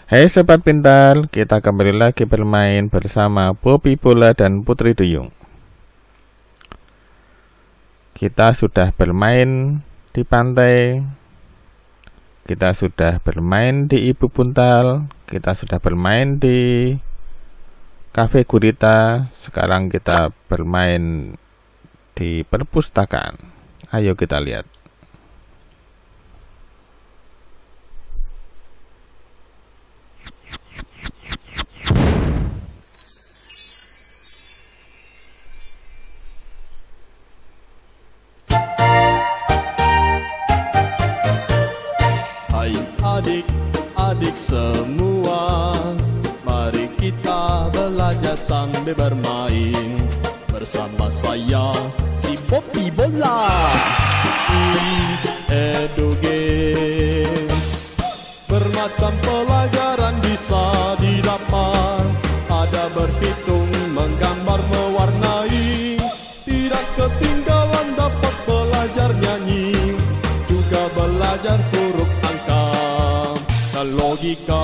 Hai sobat pintar, kita kembali lagi bermain bersama Bobby Bola dan Putri Duyung. Kita sudah bermain di pantai, kita sudah bermain di Ibu Buntal, kita sudah bermain di Cafe Gurita. Sekarang kita bermain di perpustakaan. Ayo kita lihat. Adik-adik semua, mari kita belajar sambil bermain bersama saya, si Bobby Bola. Edu Games, bermacam pelajaran bisa didapat. Ada berhitung, menggambar, mewarnai. Tidak ketinggalan dapat belajar nyanyi, juga belajar huruf angka dan logika.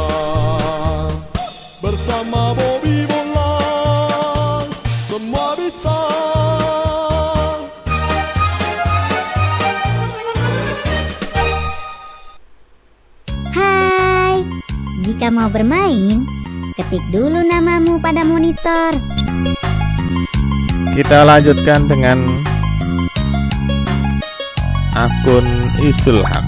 Bersama Bobby Bola semua bisa. Hai, jika mau bermain, ketik dulu namamu pada monitor. Kita lanjutkan dengan akun Isulhak.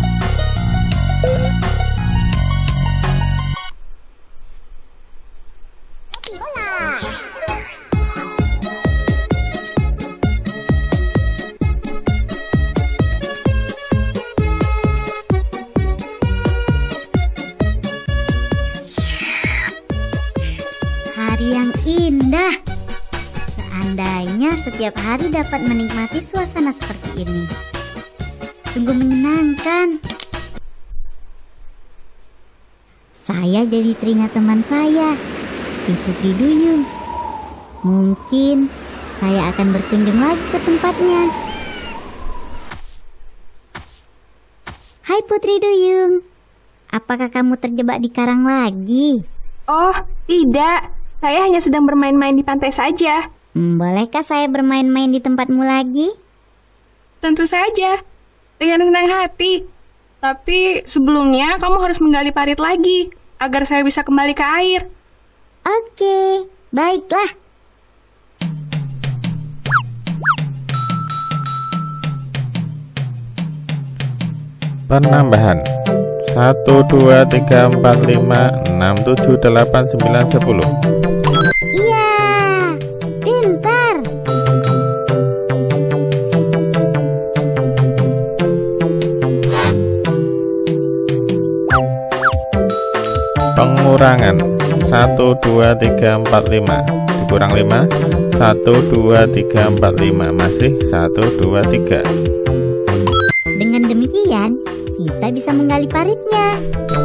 Hari yang indah. Seandainya setiap hari dapat menikmati suasana seperti ini. Sungguh menyenangkan. Saya jadi teringat teman saya, si Putri Duyung. Mungkin saya akan berkunjung lagi ke tempatnya. Hai Putri Duyung, apakah kamu terjebak di karang lagi? Oh, tidak. Saya hanya sedang bermain-main di pantai saja. Bolehkah saya bermain-main di tempatmu lagi? Tentu saja, dengan senang hati. Tapi sebelumnya kamu harus menggali parit lagi, agar saya bisa kembali ke air. Oke, baiklah. Penambahan 1, 2, 3, 4, 5, 6, 7, 8, 9, 10. Iya, pintar. Pengurangan 1, 2, 3, 4, 5. Dikurang 5, 1, 2, 3, 4, 5. Masih 1, 2, 3. Dengan demikian, kita bisa menggali paritnya.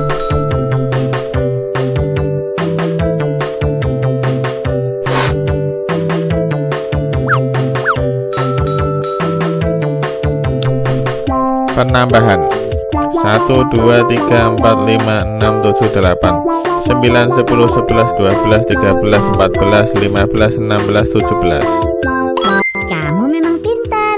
Penambahan 1, 2, 3, 4, 5, 6, 7, 8, 9, 10, 11, 12, 13, 14, 15, 16, 17. Kamu memang pintar.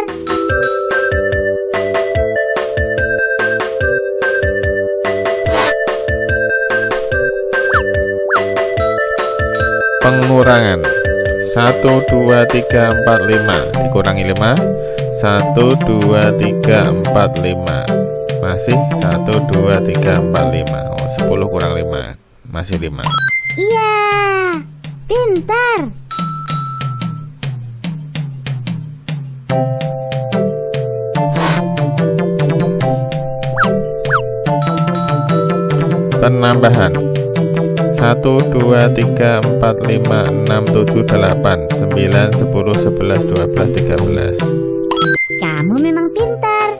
Pengurangan 1, 2, 3, 4, 5. Dikurangi 5, 1, 2, 3, 4, 5. Masih 1, 2, 3, 4, 5. 10 kurang 5, masih 5. Iya, pintar. Penambahan 1, 2, 3, 4, 5, 6, 7, 8, 9, 10, 11, 12, 13. Kamu memang pintar.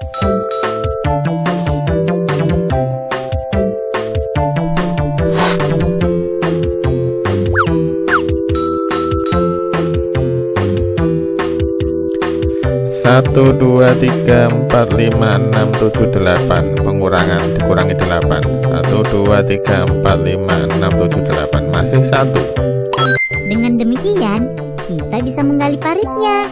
2, 3, 4, 5, 6, 7, 8. Pengurangan dikurangi 8. 1, 2, 3, 4, 5, 6, 7, 8. Masih 1. Dengan demikian, kita bisa menggali paritnya.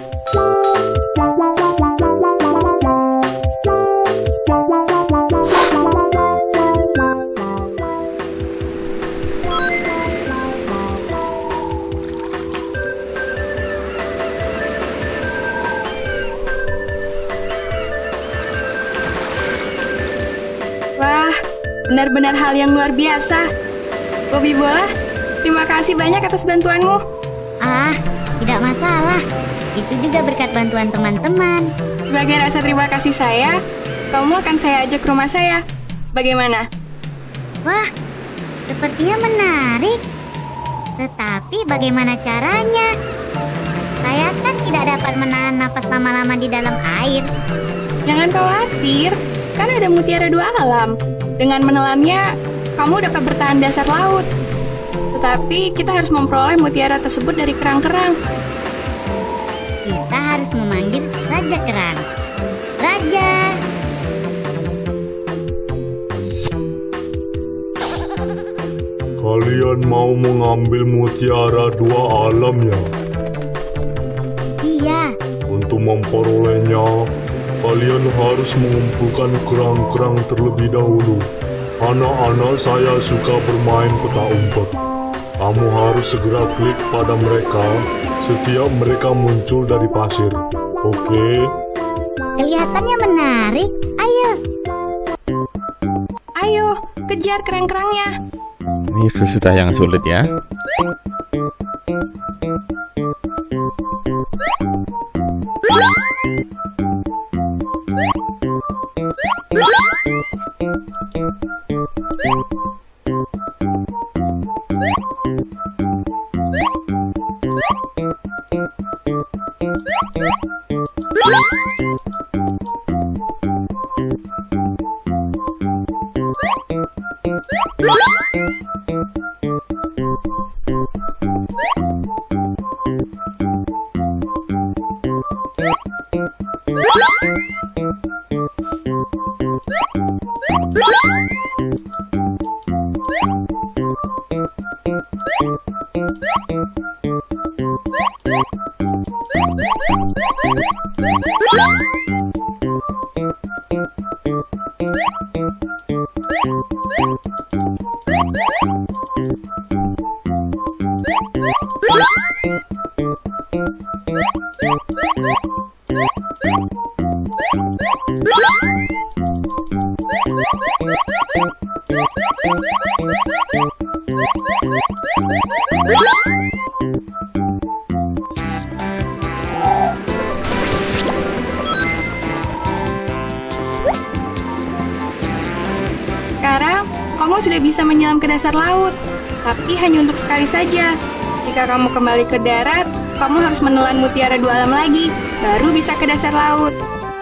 Wah, benar-benar hal yang luar biasa. Bobby Bola, terima kasih banyak atas bantuanmu. Ah, tidak masalah. Itu juga berkat bantuan teman-teman. Sebagai rasa terima kasih saya, kamu akan saya ajak ke rumah saya. Bagaimana? Wah, sepertinya menarik. Tetapi bagaimana caranya? Saya kan tidak dapat menahan napas lama-lama di dalam air. Jangan khawatir, kan ada mutiara 2 alam. Dengan menelannya, kamu dapat bertahan dasar laut. Tetapi kita harus memperoleh mutiara tersebut dari kerang-kerang. Kita harus memanggil Raja Kerang. Raja! Kalian mau mengambil mutiara 2 alam ya? Iya, Untuk memperolehnya, kalian harus mengumpulkan kerang-kerang terlebih dahulu. Anak-anak saya suka bermain peta umpet. Kamu harus segera klik pada mereka setiap mereka muncul dari pasir. Oke? kelihatannya menarik. Ayo, Ayo, kejar kerang-kerangnya. Ini sudah yang sulit ya. Sekarang, kamu sudah bisa menyelam ke dasar laut. Tapi hanya untuk sekali saja. Jika kamu kembali ke darat, kamu harus menelan mutiara 2 alam lagi, baru bisa ke dasar laut.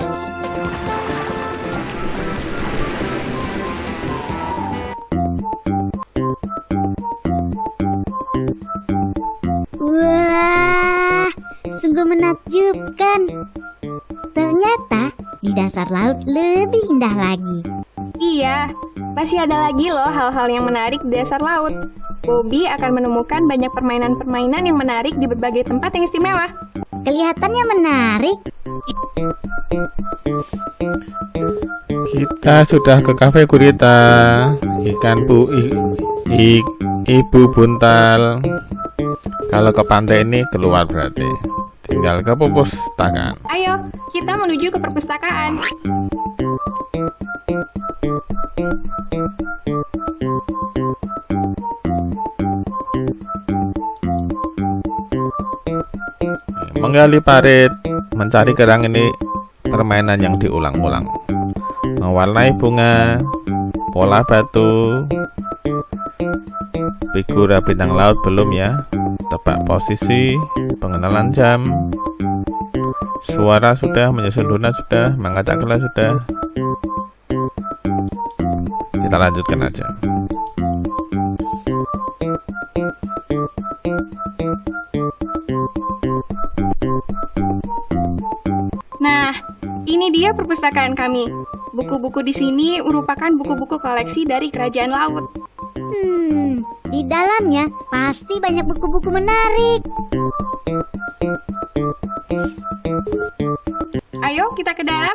wah, sungguh menakjubkan. Ternyata di dasar laut lebih indah lagi. Iya, masih ada lagi loh hal-hal yang menarik di dasar laut. Bobby akan menemukan banyak permainan-permainan yang menarik di berbagai tempat yang istimewa. Kelihatannya menarik. Kita sudah ke kafe gurita. Ibu buntal. Kalau ke pantai ini keluar berarti. Tinggal ke perpustakaan. Ayo, kita menuju ke perpustakaan. Menggali parit, mencari kerang ini permainan yang diulang-ulang. Mewarnai bunga, pola batu, figura bintang laut belum ya. Tebak posisi, pengenalan jam, suara sudah, menyusun donat sudah, mengacak gelas sudah. Kita lanjutkan aja. Nah, Ini dia perpustakaan kami. Buku-buku di sini merupakan buku-buku koleksi dari Kerajaan Laut. Di dalamnya pasti banyak buku-buku menarik. Ayo kita ke dalam.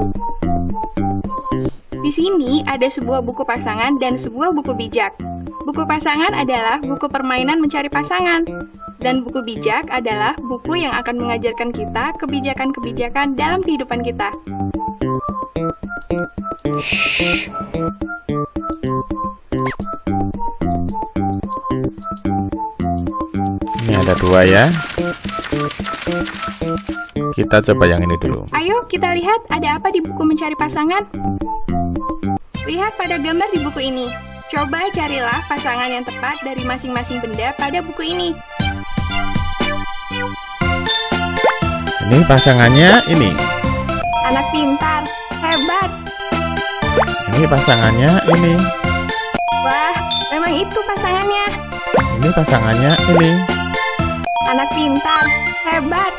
Di sini ada sebuah buku pasangan dan sebuah buku bijak. Buku pasangan adalah buku permainan mencari pasangan. Dan buku bijak adalah buku yang akan mengajarkan kita kebijakan-kebijakan dalam kehidupan kita. Ini ada 2 ya. Kita coba yang ini dulu. Ayo kita lihat ada apa di buku mencari pasangan. Lihat pada gambar di buku ini. Coba carilah pasangan yang tepat dari masing-masing benda pada buku ini. Ini pasangannya ini. Anak pintar, hebat. Ini pasangannya ini. Wah, memang itu pasangannya. Ini pasangannya ini. Anak pintar, hebat.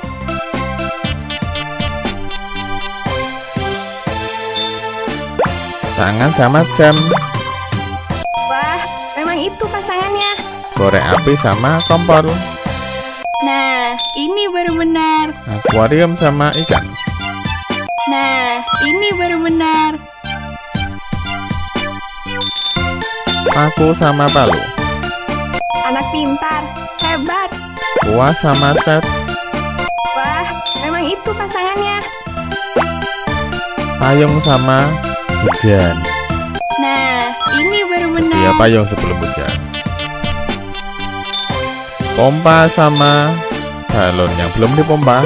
Tangan sama jam. Wah, memang itu pasangannya. Korek api sama kompor. Nah, ini baru benar. Akuarium sama ikan. Nah, ini baru benar. Paku sama palu. Anak pintar, hebat. Kuas sama set. Wah, memang itu pasangannya. Payung sama hujan. Nah, ini baru benar. Dia payung sebelum hujan. Pompa sama balon yang belum dipompa.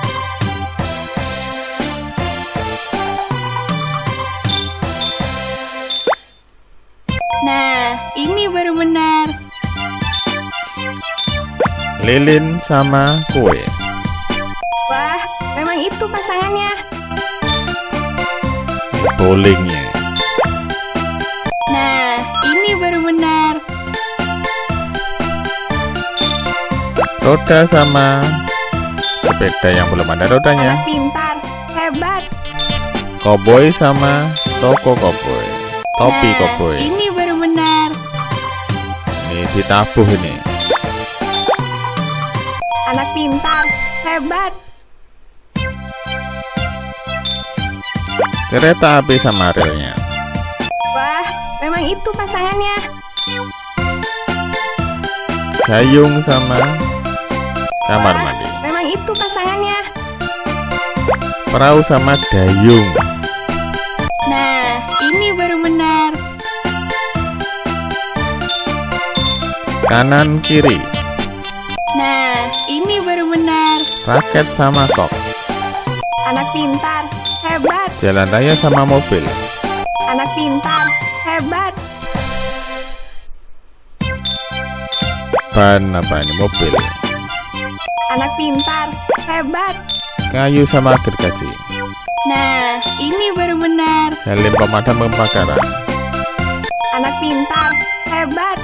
Nah, ini baru benar. Lilin sama kue. Wah, memang itu pasangannya. Bowlingnya. Nah, ini baru benar. Roda sama sepeda yang belum ada rodanya. Anak pintar, hebat. Koboi sama toko koboi. Topi Nah, koboi. ini baru benar. Ini ditabuh ini. Anak pintar, hebat. Kereta api sama relnya. Wah, memang itu pasangannya. Gayung sama kamar Wah, mandi. memang itu pasangannya. Perahu sama dayung. Nah, ini baru benar. Kanan kiri. Nah, ini baru benar. Raket sama kok. Anak pintar, hebat. Jalan raya sama mobil. Anak pintar, hebat. Ban apa ini? Mobil. Anak pintar, hebat. Kayu sama gergaji. Nah, ini baru benar. Helm pemadam kebakaran. Anak pintar, hebat.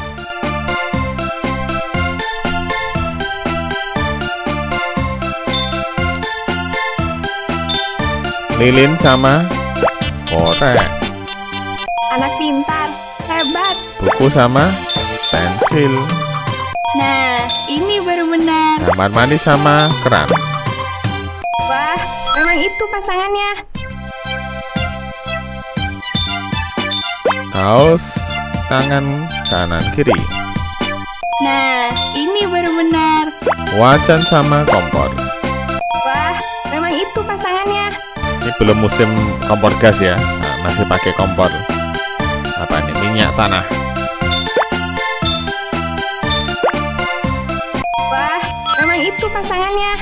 Lilin sama korek. Anak pintar, hebat. Buku sama pensil. Nah, ini baru benar. Kamar mandi sama keran. Wah, memang itu pasangannya. Kaos tangan kanan kiri. Nah, ini baru benar. Wajan sama kompor. Wah, memang itu pasangannya. Ini belum musim kompor gas ya. Nah, masih pakai kompor apa ini, minyak tanah. Wah, memang itu pasangannya.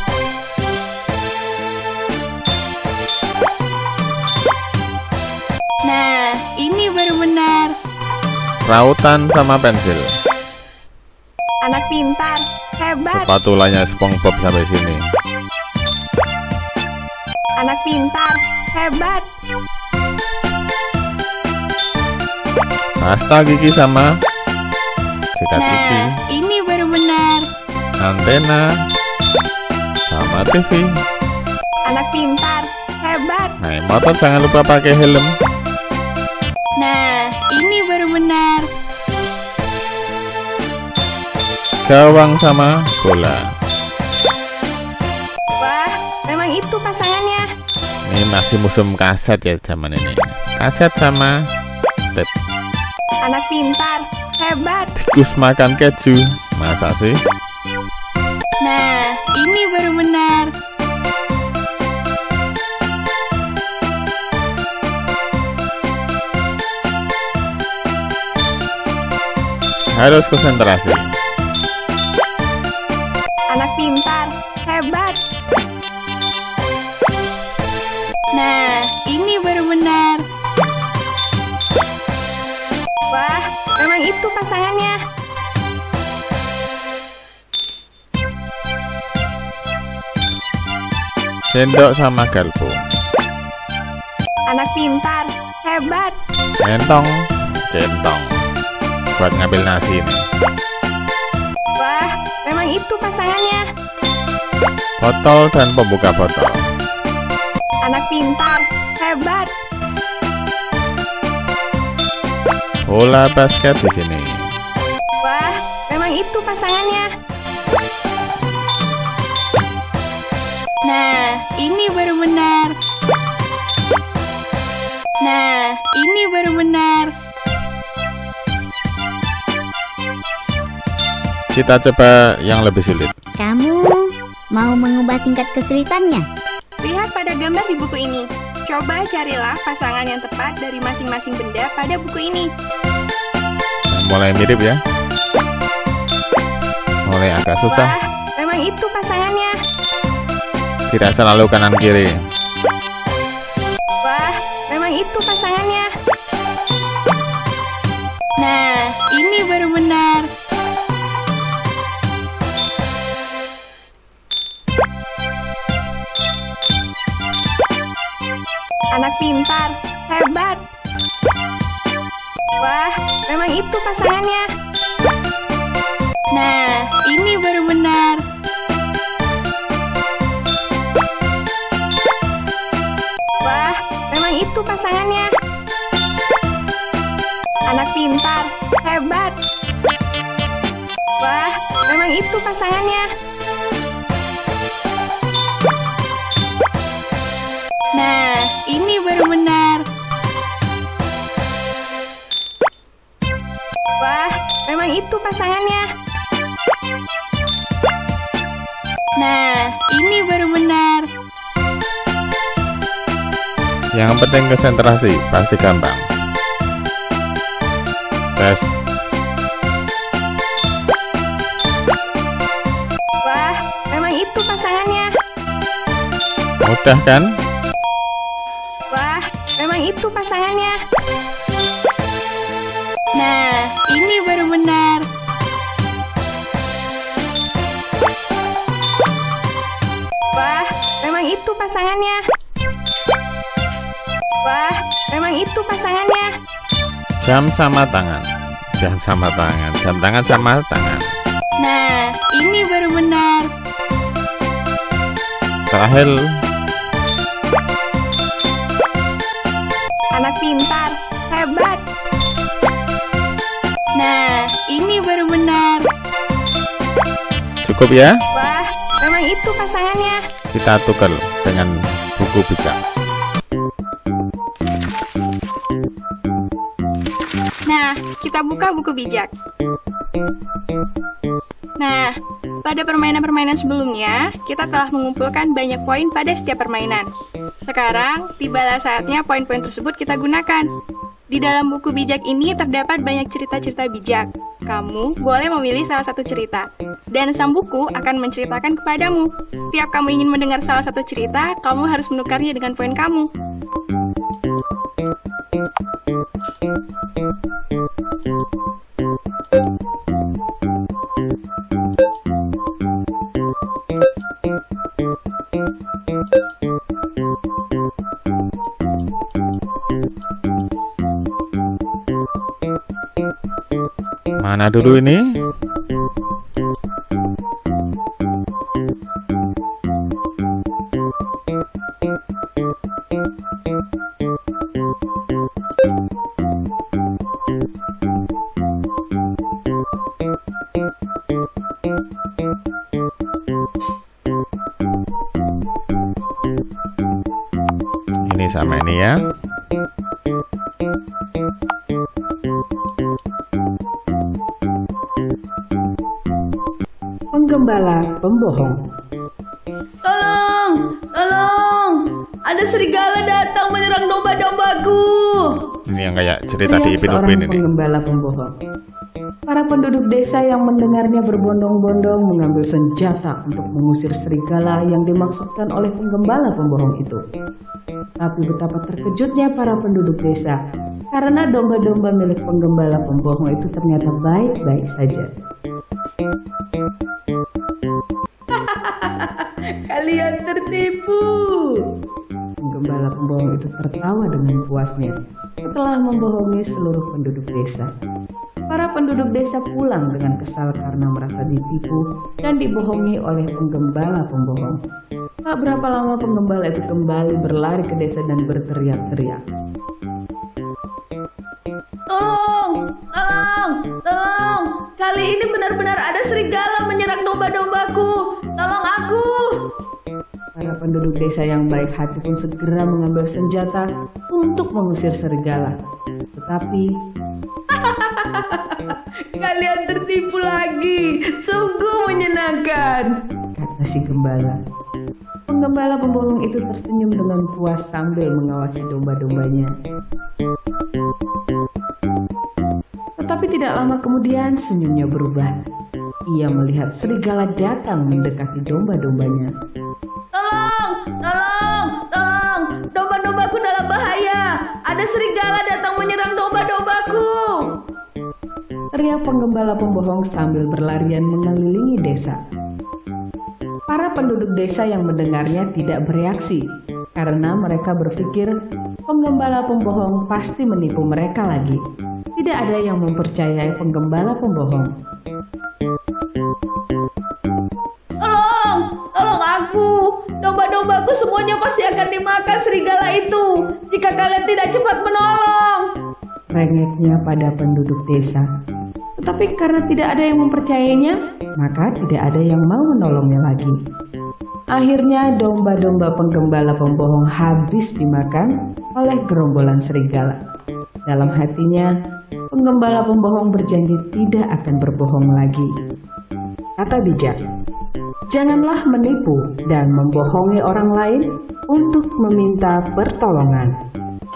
Nah, ini baru benar. Rautan sama pensil. Anak pintar, hebat. Spatulanya SpongeBob sampai sini. Anak pintar, hebat. Pasta gigi sama sikat gigi. Nah, ini baru benar. Antena sama TV. Anak pintar, hebat. Naik motor jangan lupa pakai helm. Nah, ini baru benar. Gawang sama bola. Wah, memang itu pasangannya. Ini masih musim kaset ya zaman ini. Kaset sama tape. Anak pintar, hebat. Tikus makan keju. Masa sih? Nah, ini baru benar. Harus konsentrasi. Anak pintar, hebat. Nah, ini baru benar. Wah, memang itu pasangannya. Sendok sama garpu. Anak pintar, hebat. Centong, centong. Buat ngambil nasi ini. Wah, memang itu pasangannya. Botol dan pembuka botol. Anak pintar, hebat. Bola basket di sini. Wah, memang itu pasangannya. Nah, ini baru benar. Nah, ini baru benar. Kita coba yang lebih sulit. Kamu mau mengubah tingkat kesulitannya? Lihat pada gambar di buku ini. Coba carilah pasangan yang tepat dari masing-masing benda pada buku ini. Mulai mirip ya. Mulai agak susah. Wah, memang itu pasangannya. Tidak selalu kanan kiri. Wah, memang itu pasangannya. Nah, ini baru benar. Anak pintar, hebat. Wah, memang itu pasangannya. Nah, ini baru benar. Wah, memang itu pasangannya. Anak pintar, hebat. Wah, memang itu pasangannya. Nah, ini baru benar. Wah, memang itu pasangannya. Nah, ini baru benar. Yang penting konsentrasi, pasti gampang. Tes. Wah, memang itu pasangannya. Mudah kan? Wah, memang itu pasangannya. Nah, ini baru benar. Wah, memang itu pasangannya. Wah, memang itu pasangannya. Jam sama tangan. Jam sama tangan. Jam tangan sama tangan. Nah, ini baru benar. Terakhir. Anak pintar, hebat. Nah, ini baru benar. Cukup ya? Wah, memang itu pasangannya. Kita tukar dengan buku bijak. Nah, kita buka buku bijak. Nah, pada permainan-permainan sebelumnya, kita telah mengumpulkan banyak poin pada setiap permainan. Sekarang, tibalah saatnya poin-poin tersebut kita gunakan. Di dalam buku bijak ini terdapat banyak cerita-cerita bijak. Kamu boleh memilih salah satu cerita, dan sang buku akan menceritakan kepadamu. Setiap kamu ingin mendengar salah satu cerita, kamu harus menukarnya dengan poin kamu. Mana dulu ini? sama ini ya. Penggembala pembohong. Tolong, tolong, ada serigala datang menyerang domba-dombaku. Ini yang kayak cerita di Teriak Ipin seorang Upin ini. penggembala pembohong. Para penduduk desa yang mendengarnya berbondong-bondong mengambil senjata untuk mengusir serigala yang dimaksudkan oleh penggembala pembohong itu. Tapi betapa terkejutnya para penduduk desa karena domba-domba milik penggembala pembohong itu ternyata baik-baik saja. Kalian tertipu. Penggembala pembohong itu tertawa dengan puasnya setelah membohongi seluruh penduduk desa. Para penduduk desa pulang dengan kesal karena merasa ditipu dan dibohongi oleh penggembala pembohong. Tak berapa lama penggembala itu kembali berlari ke desa dan berteriak-teriak. Tolong, tolong, tolong. Kali ini benar-benar ada serigala menyerang domba-dombaku. Tolong aku. Para penduduk desa yang baik hati pun segera mengambil senjata untuk mengusir serigala. Tetapi Kalian tertipu lagi. Sungguh menyenangkan, kata si gembala. Penggembala pembohong itu tersenyum dengan puas sambil mengawasi domba-dombanya. Tetapi tidak lama kemudian senyumnya berubah. Ia melihat serigala datang mendekati domba-dombanya. Tolong, tolong, tolong. Domba-dombaku dalam bahaya. Ada serigala datang menyerang domba-dombaku. Teriak penggembala pembohong sambil berlarian mengelilingi desa. Para penduduk desa yang mendengarnya tidak bereaksi karena mereka berpikir penggembala pembohong pasti menipu mereka lagi. Tidak ada yang mempercayai penggembala pembohong. Tolong, tolong aku. Domba-dombaku semuanya pasti akan dimakan serigala itu jika kalian tidak cepat menolong. Rengeknya pada penduduk desa. Tetapi karena tidak ada yang mempercayainya, maka tidak ada yang mau menolongnya lagi. Akhirnya domba-domba penggembala pembohong habis dimakan oleh gerombolan serigala. Dalam hatinya, penggembala pembohong berjanji tidak akan berbohong lagi. Kata bijak, janganlah menipu dan membohongi orang lain untuk meminta pertolongan.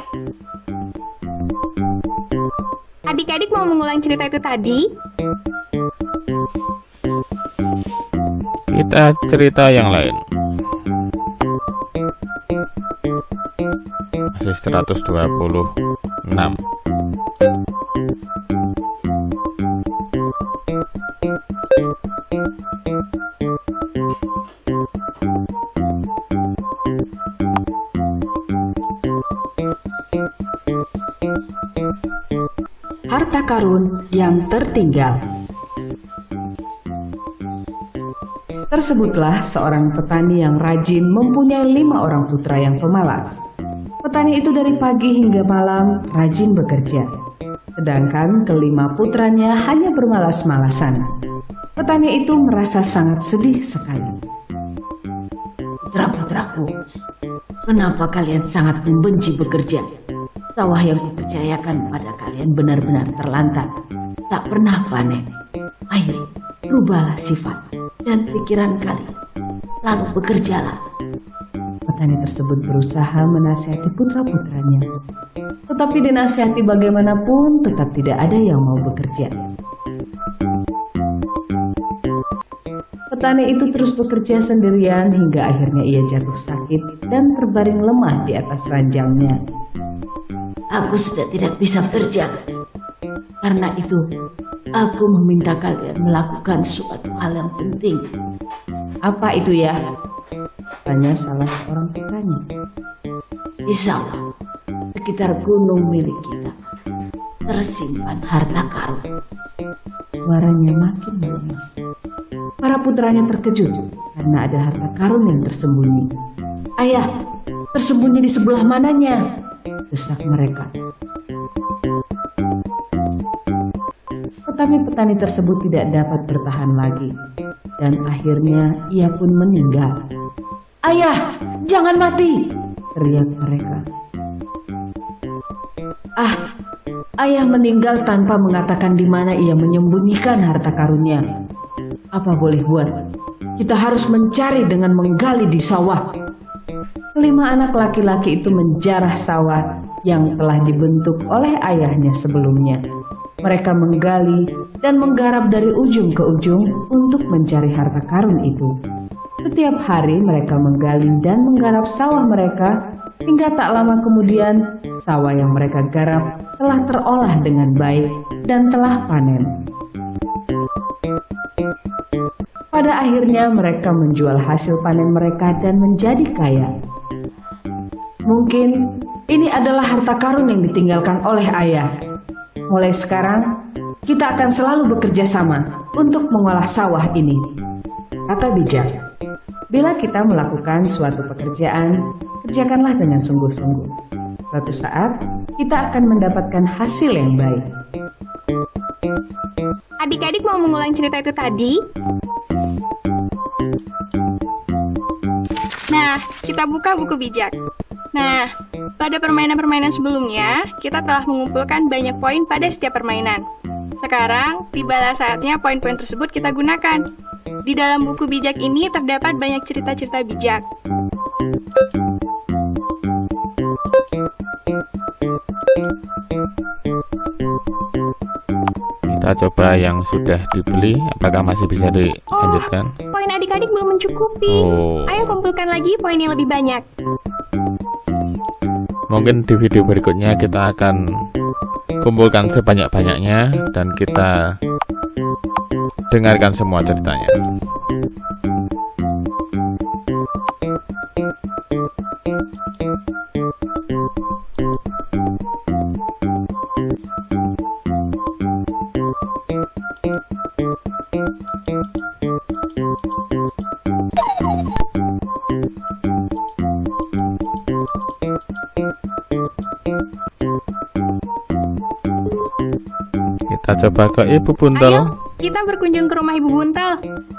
Adik-adik mau mengulang cerita itu tadi? Kita cerita yang lain. Masih 126. Harta karun yang tertinggal. Tersebutlah seorang petani yang rajin mempunyai 5 orang putra yang pemalas. Petani itu dari pagi hingga malam rajin bekerja, sedangkan kelima putranya hanya bermalas-malasan. Petani itu merasa sangat sedih sekali. Putra-putraku, kenapa kalian sangat membenci bekerja? Sawah yang dipercayakan pada kalian benar-benar terlantar, tak pernah panen. Ayo, rubahlah sifat dan pikiran kalian, lalu bekerjalah. Petani tersebut berusaha menasihati putra-putranya, tetapi dinasihati bagaimanapun tetap tidak ada yang mau bekerja. Petani itu terus bekerja sendirian hingga akhirnya ia jatuh sakit dan terbaring lemah di atas ranjangnya. Aku sudah tidak bisa bekerja. Karena itu, aku meminta kalian melakukan suatu hal yang penting. Apa itu ya? Tanya salah seorang putranya. Di sawah, sekitar gunung milik kita, tersimpan harta karun. Suaranya makin melemah. Para putranya terkejut karena ada harta karun yang tersembunyi. Ayah, tersembunyi di sebelah mananya? Desak mereka. Tetapi petani tersebut tidak dapat bertahan lagi, dan akhirnya ia pun meninggal. Ayah, jangan mati! teriak mereka. Ah, ayah meninggal tanpa mengatakan di mana ia menyembunyikan harta karunnya. Apa boleh buat? Kita harus mencari dengan menggali di sawah. Kelima anak laki-laki itu menjarah sawah yang telah dibentuk oleh ayahnya sebelumnya. Mereka menggali dan menggarap dari ujung ke ujung untuk mencari harta karun itu. Setiap hari mereka menggali dan menggarap sawah mereka, hingga tak lama kemudian sawah yang mereka garap telah terolah dengan baik dan telah panen. Pada akhirnya mereka menjual hasil panen mereka dan menjadi kaya. Mungkin ini adalah harta karun yang ditinggalkan oleh ayah. Mulai sekarang, kita akan selalu bekerja sama untuk mengolah sawah ini, kata bijak. Bila kita melakukan suatu pekerjaan, kerjakanlah dengan sungguh-sungguh. Suatu saat, kita akan mendapatkan hasil yang baik. Adik-adik mau mengulang cerita itu tadi? Nah, kita buka buku bijak. Nah, pada permainan-permainan sebelumnya, kita telah mengumpulkan banyak poin pada setiap permainan. Sekarang, tibalah saatnya poin-poin tersebut kita gunakan. Di dalam buku bijak ini terdapat banyak cerita-cerita bijak. Kita coba yang sudah dibeli, apakah masih bisa dilanjutkan? Poin adik-adik belum mencukupi. Ayo kumpulkan lagi poin yang lebih banyak. Mungkin di video berikutnya kita akan kumpulkan sebanyak-banyaknya dan kita dengarkan semua ceritanya. Kita coba ke Ibu Buntel. Ayo, kita berkunjung ke rumah Ibu Buntel.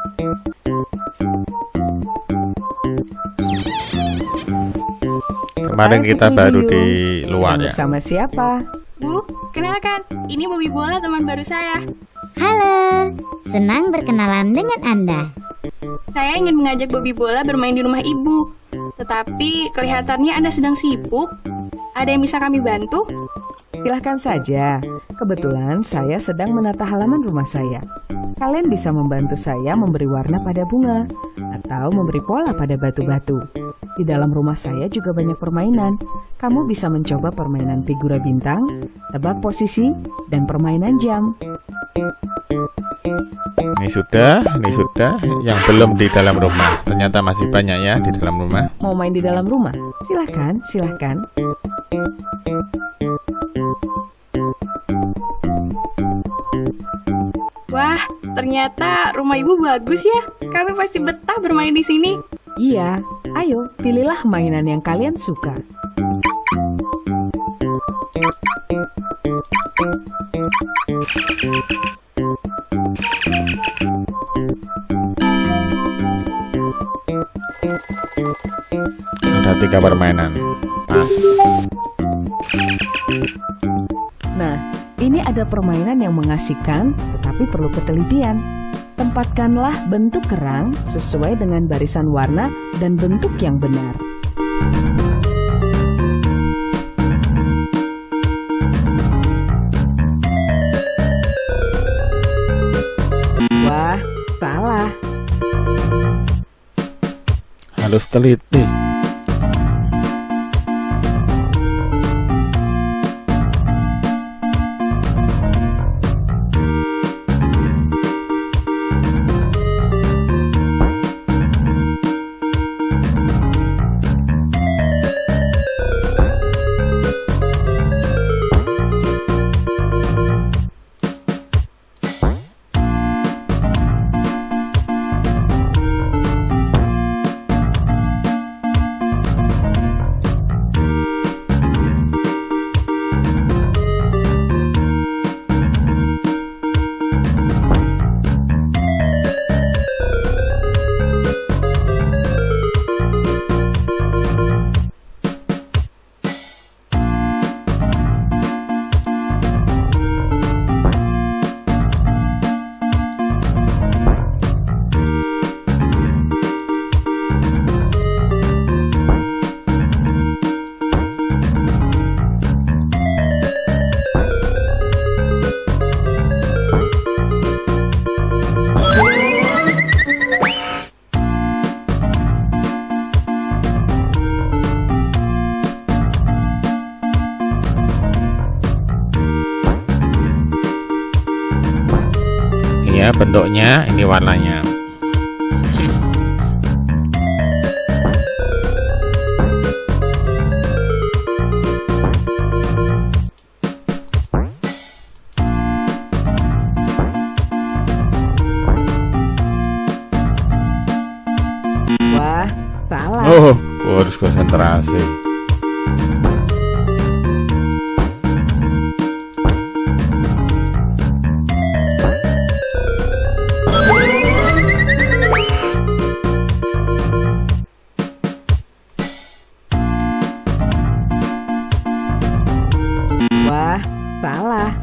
Kemarin kita baru di luar ya. Bersama siapa? Bu, kenalkan, ini Bobby Bola, teman baru saya. Halo, senang berkenalan dengan Anda. Saya ingin mengajak Bobby Bola bermain di rumah Ibu. Tetapi kelihatannya Anda sedang sibuk. Ada yang bisa kami bantu? Silahkan saja. Kebetulan saya sedang menata halaman rumah saya. Kalian bisa membantu saya memberi warna pada bunga atau memberi pola pada batu-batu. Di dalam rumah saya juga banyak permainan. Kamu bisa mencoba permainan figura bintang, tebak posisi, dan permainan jam. Ini sudah. Yang belum di dalam rumah. Ternyata masih banyak ya di dalam rumah. Mau main di dalam rumah? Silahkan. Wah, ternyata rumah Ibu bagus ya. Kami pasti betah bermain di sini. Iya, ayo pilihlah mainan yang kalian suka. Ada 3 permainan. Pas. Nah, ini ada permainan yang mengasihkan, tetapi perlu ketelitian. Tempatkanlah bentuk kerang sesuai dengan barisan warna dan bentuk yang benar. Wah, salah. Harus teliti. Ini ya bentuknya, ini warnanya. Wah, salah. Oh, gua harus konsentrasi. Wah, salah.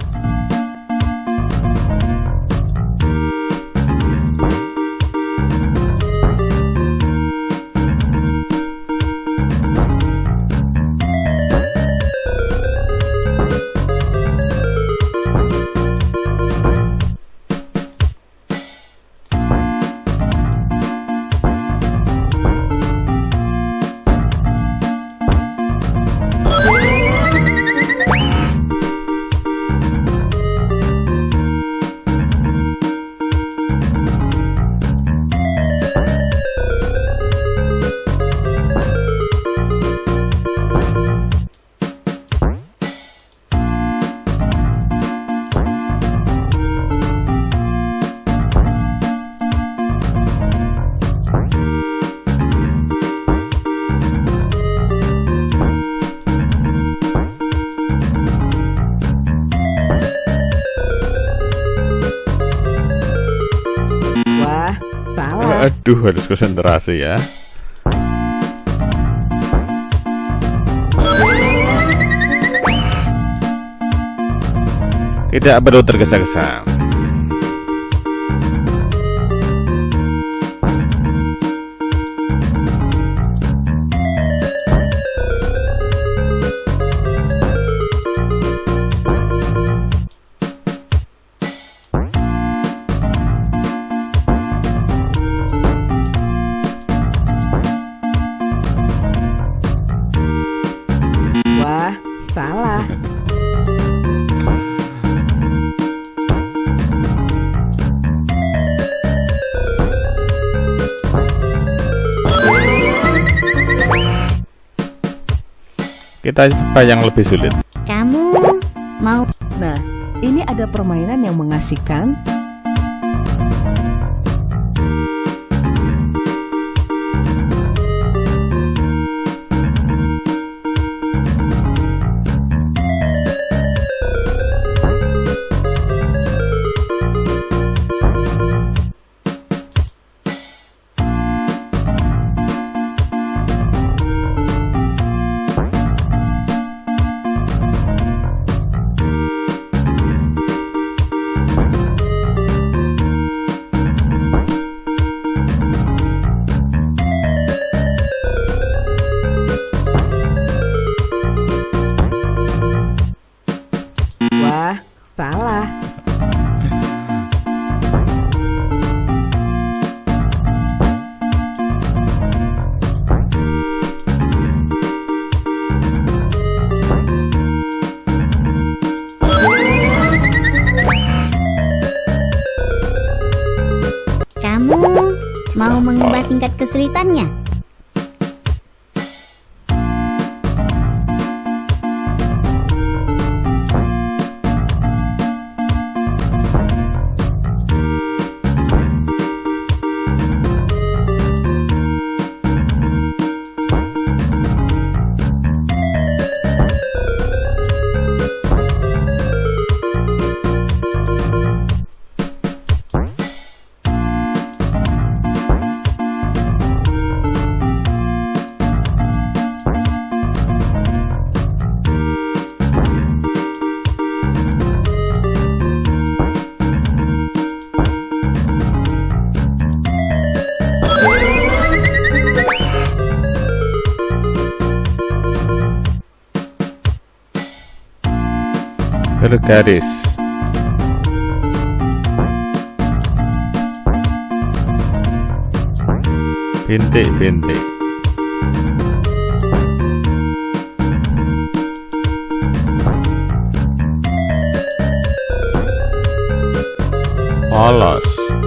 Wah, salah. Aduh, harus konsentrasi ya. Tidak perlu tergesa-gesa. Wah, salah. Kita coba yang lebih sulit. Kamu mau Nah, ini ada permainan yang mengasihkan. Wah, salah. kamu mau mengubah tingkat kesulitannya? Bergaris. Bintik-bintik. Polos.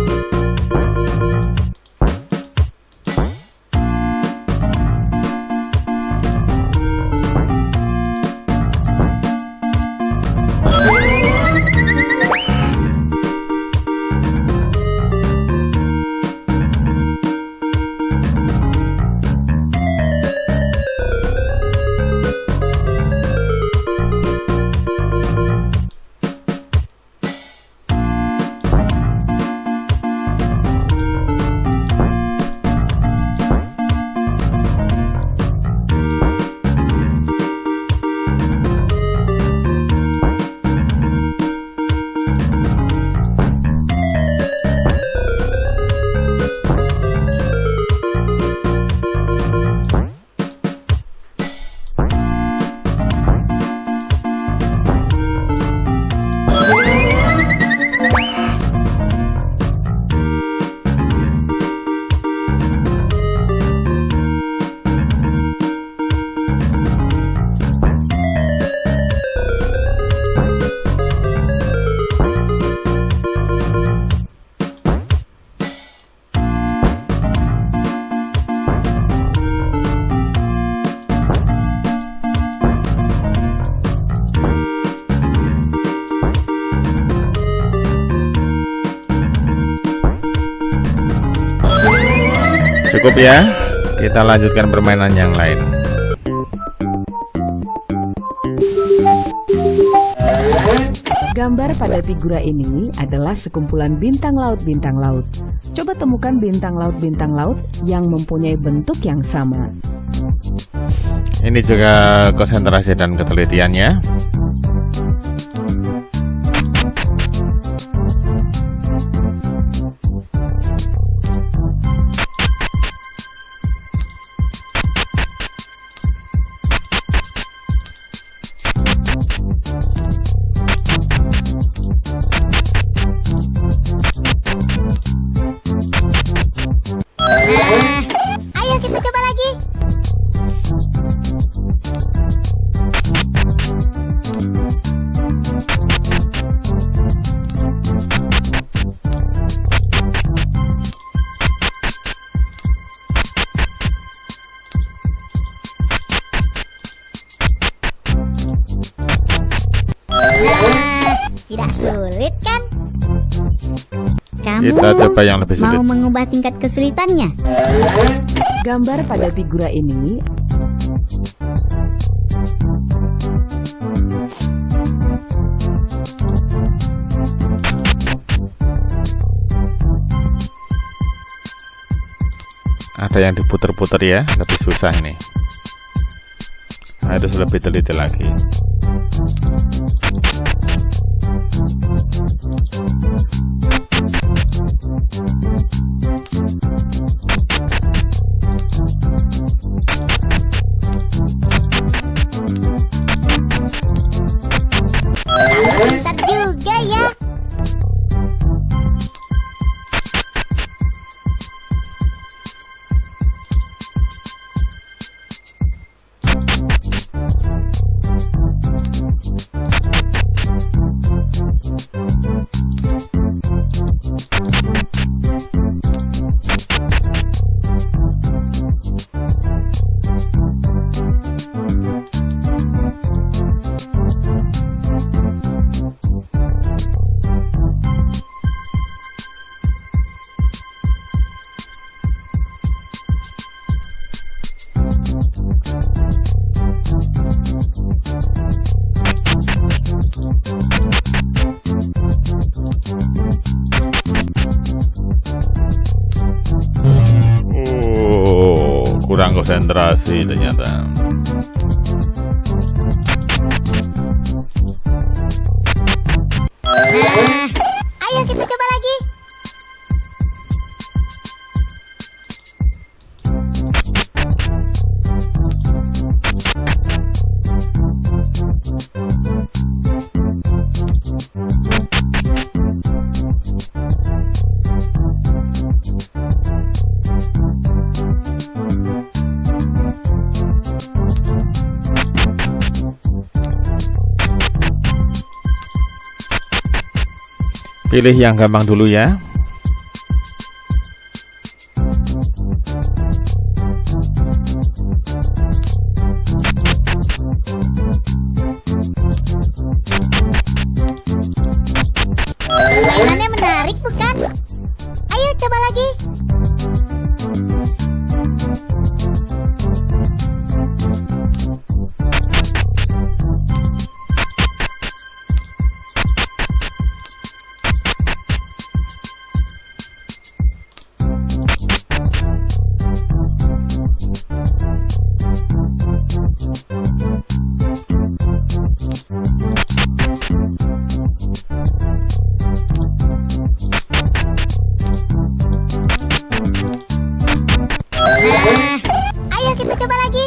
Cukup ya, kita lanjutkan permainan yang lain. Gambar pada figura ini adalah sekumpulan bintang laut. Coba temukan bintang laut yang mempunyai bentuk yang sama. Ini juga konsentrasi dan ketelitiannya. Ayo kita coba lagi. Tidak sulit kan? Kamu Kita coba yang lebih sulit. mau mengubah tingkat kesulitannya? Gambar pada figura ini ada yang diputer-puter ya, lebih susah ini. Harus lebih teliti lagi. Pintar juga ya. Kurang konsentrasi ternyata. Ayo kita coba lagi. Pilih yang gampang dulu ya. Permainannya menarik bukan? Ayo coba lagi. Ayo kita coba lagi.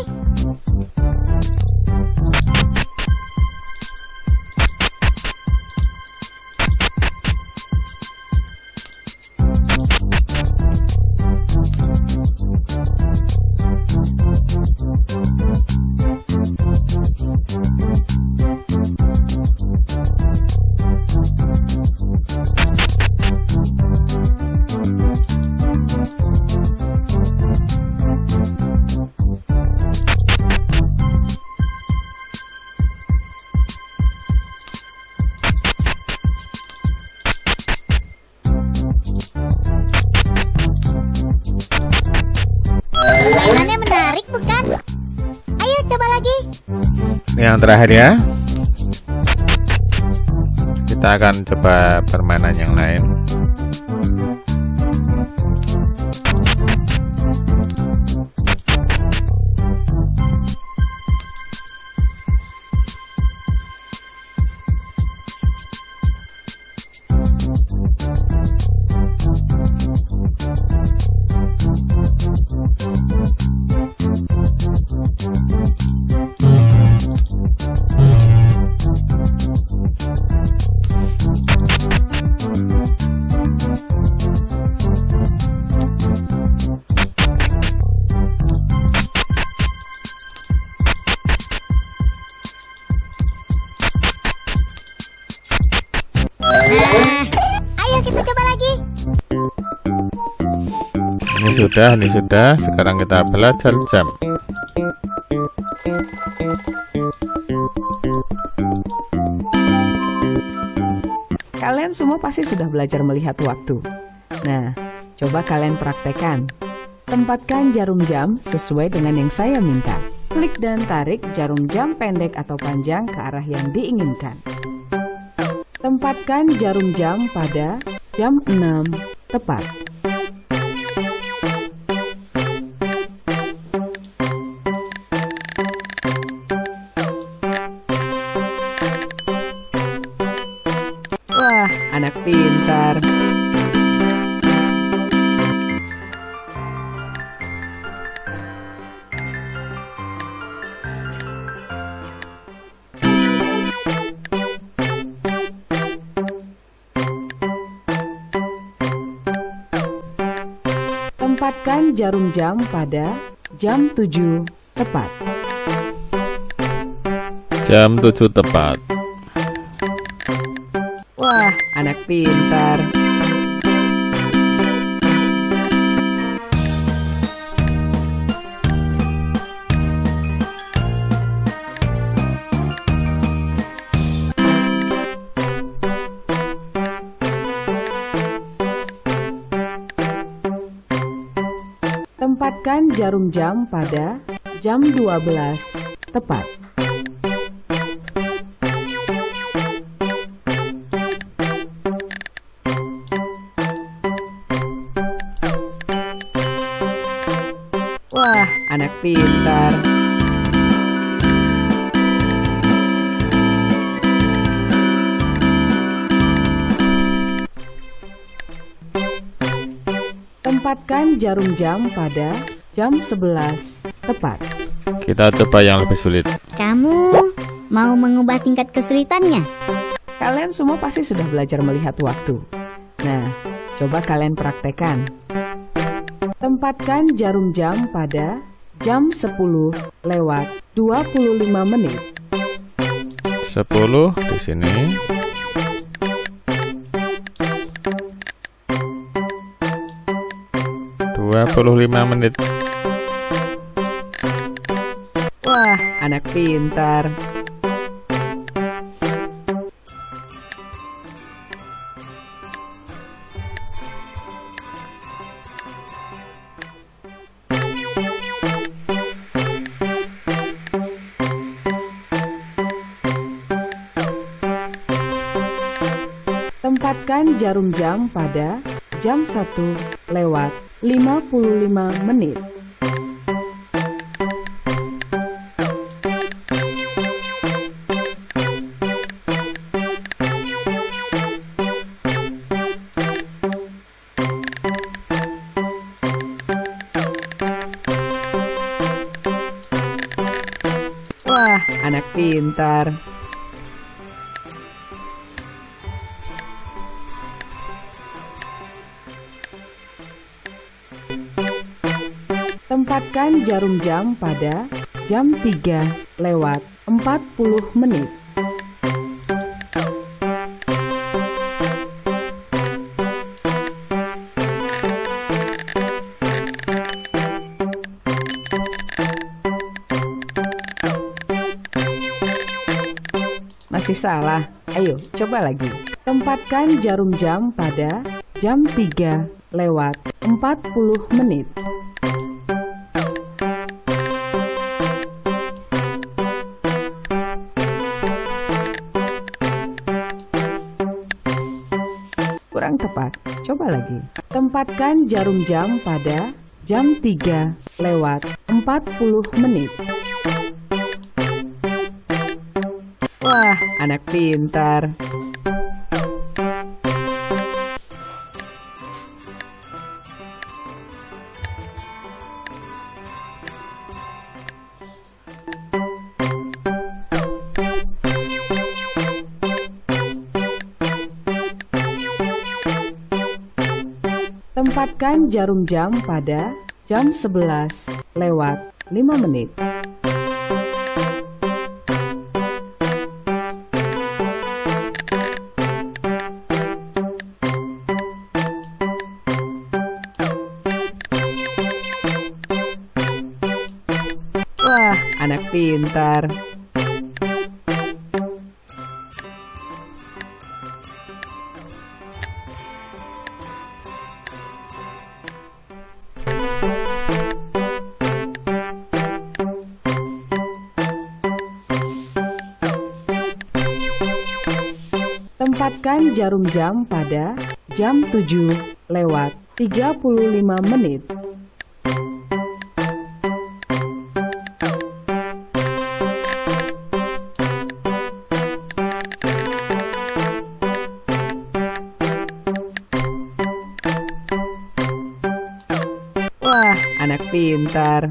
Permainannya menarik bukan? Ayo coba lagi. Yang terakhir ya. Kita akan coba permainan yang lain. Ayo kita coba lagi. Ini sudah. Sekarang kita belajar jam. Kalian semua pasti sudah belajar melihat waktu. Nah, coba kalian praktekkan. Tempatkan jarum jam sesuai dengan yang saya minta. Klik dan tarik jarum jam pendek atau panjang ke arah yang diinginkan. Tempatkan jarum jam pada jam 6 tepat. Wah, anak pintar. Tempatkan jarum jam pada jam 7 tepat. Jam 7 tepat. Wah, anak pintar. Tempatkan jarum jam pada jam 12 tepat. Wah, anak pintar. Tempatkan jarum jam pada jam 11 tepat. Kita coba yang lebih sulit. Kamu mau mengubah tingkat kesulitannya? Kalian semua pasti sudah belajar melihat waktu. Nah, coba kalian praktekkan. Tempatkan jarum jam pada jam 10 lewat 25 menit. 10 di sini. 25 menit. Wah, anak pintar. Tempatkan jarum jam pada jam 1:55 menit. Wah, anak pintar. Tempatkan jarum jam pada jam 3:40 menit. Masih salah. Ayo, coba lagi. Tempatkan jarum jam pada jam 3:40 menit. Kurang tepat. Coba lagi. Tempatkan jarum jam pada jam 3:40 menit. Wah, anak pintar. Tempatkan jarum jam pada jam 11:05 menit. Wah, anak pintar. Tempatkan jarum jam pada jam 7:35 menit. Wah, anak pintar.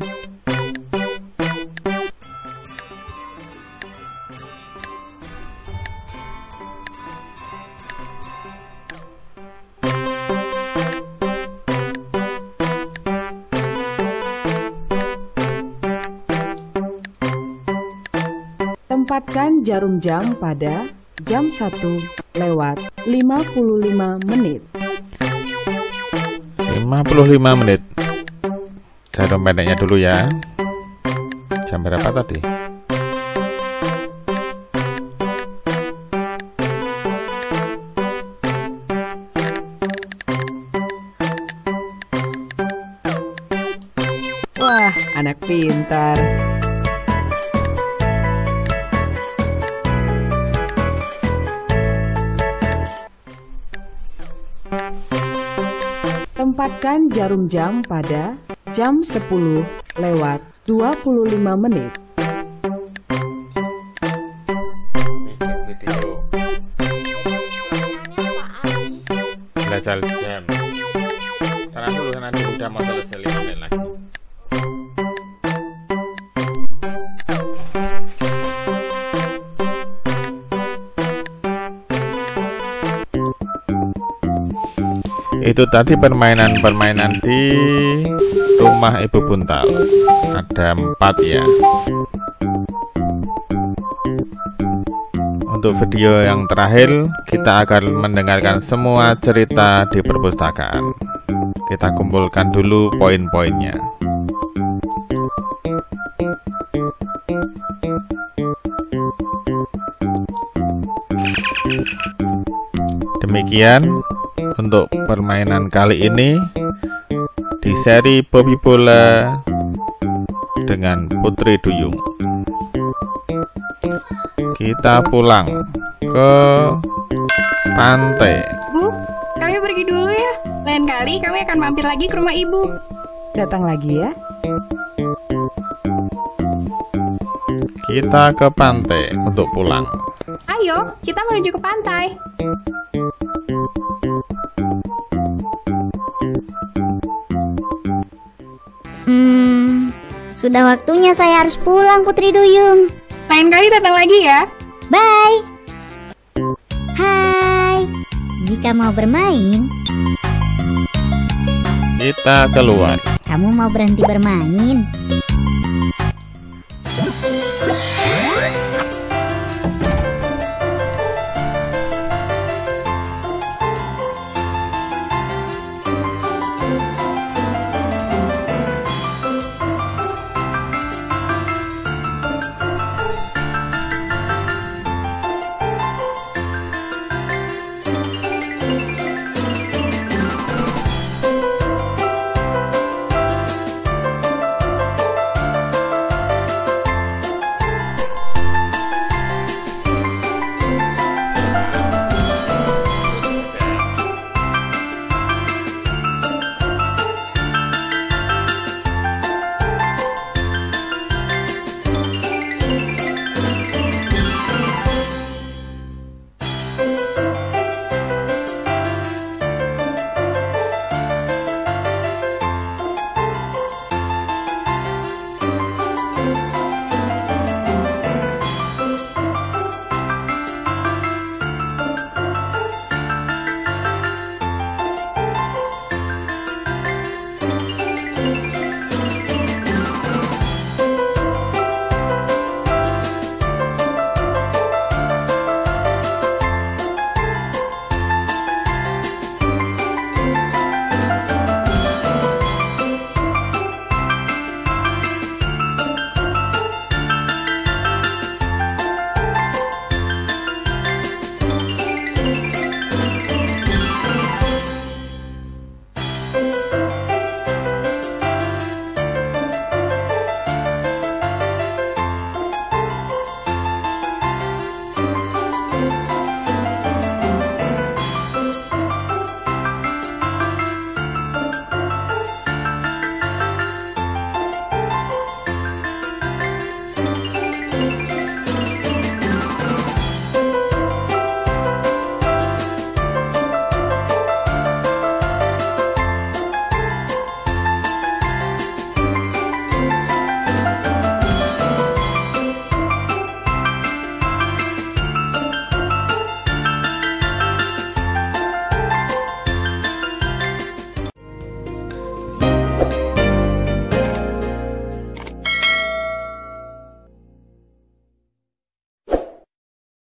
Tempatkan jarum jam pada jam 1:55 menit. 55 menit. Jarum pendeknya dulu ya. Jam berapa tadi? Wah, anak pintar. Tempatkan jarum jam pada jam 10:25 menit. Belajar jam. Sana dulu, udah mau selesai 5 menit lagi. Itu tadi permainan-permainan di rumah Ibu Buntal. Ada 4 ya. Untuk video yang terakhir, kita akan mendengarkan semua cerita di perpustakaan. Oke. Kita kumpulkan dulu poin-poinnya. Demikian untuk permainan kali ini di seri Bobby Bola dengan Putri Duyung. Kita pulang ke pantai. Bu, kami pergi dulu ya. Lain kali kami akan mampir lagi ke rumah ibu. Datang lagi ya. Kita ke pantai untuk pulang. Ayo, kita menuju ke pantai. Sudah waktunya saya harus pulang, Putri Duyung. Lain kali datang lagi ya. Bye. Hai. Jika mau bermain, Kita keluar. kamu mau berhenti bermain?